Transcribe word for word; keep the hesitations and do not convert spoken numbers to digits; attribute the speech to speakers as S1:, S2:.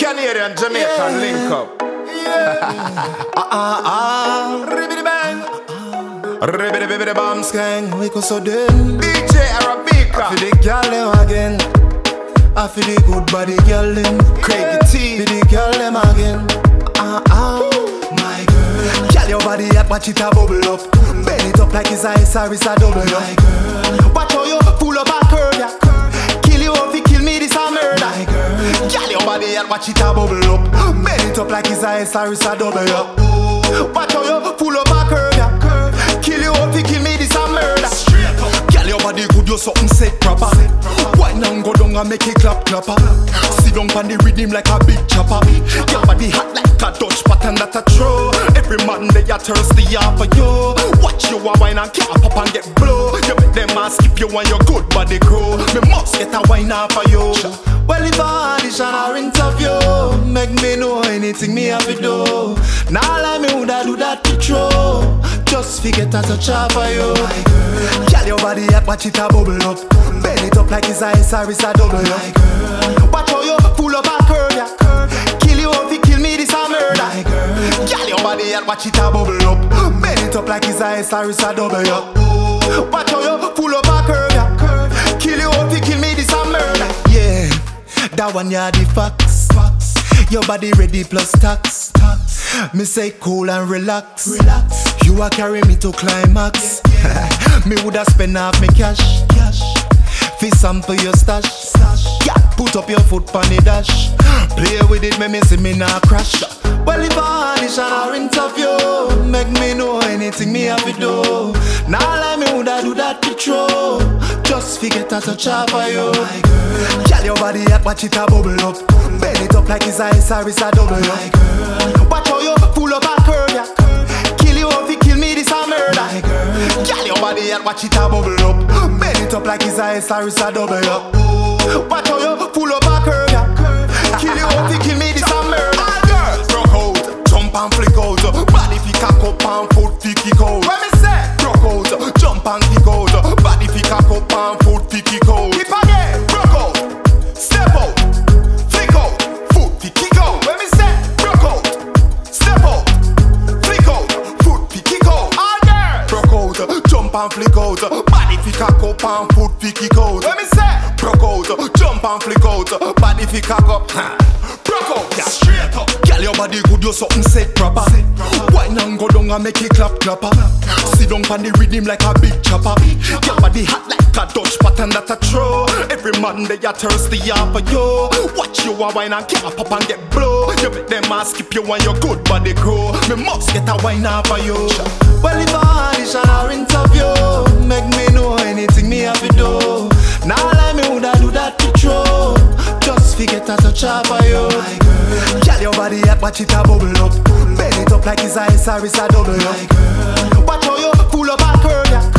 S1: Canadian, Jamaican link up.
S2: Ah ah ah, ribbidi bang, ribbidi bibbidi bam skang. We go so then.
S1: D J Arabica.
S2: I feel the girl them again. I feel the good body girl them.
S1: Craigie T.
S2: Feel the girl them again. Ah ah, my girl. Girl your body hot, watch it a bubble up. Bend it up like it's a S R, it's a double up. My girl, watch how you pull up a curve, yeah. Kill you if you kill me, this a murder. My girl, girl your body hot, watch it a bubble up. Bend it up like it's a S R, it's a double up. Watch how you pull up a curve, yeah. Kill you if you kill me, this a murder. Girl your body good, you something set proper. Wine and go down and make it clap clapper. Sit down on the rhythm like a big chopper. Your body hot like a Dutch pattern that a throw. Every man they are thirsty for you. Watch you a wine and cap up and get blow. You make them a skip you when your good body grow. Me must get a wine off for you. Well if I audition or interview, make me know anything me have to do. Now let me would I do that picture. Just forget that touch off for you. Girl your body hot, watch it a bubble up. Bend it up like it's a S R, it's a double up. Watch how you pull up a curve, yeah. Kill you if you kill me, this a murder. Girl your body hot, watch it a bubble up. Bend it up like it's a S R, it's a double up. Watch how you pull up a curve, yeah. Kill you if you kill me, this a murder. Yeah, that one ya the facts. Your body ready plus tax. Me say cool and relax. Relax. You a carry me to climax. Yeah, yeah. Me woulda spend half me cash. Cash. Fi sample your stash. Yeah, put up your foot on the dash. Play with it, make me see me nah crash. Well if I audition or interview, make me know anything me have to do. Now let me woulda do that picture. Just forget that touch off for you. Girl your body hot, watch it a bubble up. Bend it up like it's a S R, it's a double up. Watch how you pull up a curve, yeah. Kill you if you kill me, this a murder. Girl your body hot, watch it a bubble up. Bend it up like it's a S R, it's a double up. Watch how you pull up a curve, yeah. Kill you if you kill me, this a murder. Broke out, jump and flick out. Body fi cock up and foot fi kick out. What me say? Broke out, jump and kick out. Body fi cock up and foot fi kick out. Keep again. Broke out, step out, flick out, foot fi kick out. What me say? Broke out, step out, flick out, foot fi kick out. All there. Broke out, jump and flick out. Body fi cock up and foot fi kick out. What me say? Broke out, jump and flick out. Body fi cock up. Broke out, yeah, straight up. Girl your body good, you something set proper. Wine and go down and make it clap clapper. Sit down on the rhythm like a big chopper. Your body hot like a Dutch pattern that a throw. Every man they are thirsty for you. Watch you a wine and cap up and get blow. You make them a skip you when your good body grow. Me must get a wine off for you. Well if I audition or interview, make me know anything me have to do. Now let me woulda do that picture. Just forget that touch off for you. Girl your body hot, watch it a bubble up. Bend it up like it's a S R, it's a double up. Watch how you pull up a curve, yeah.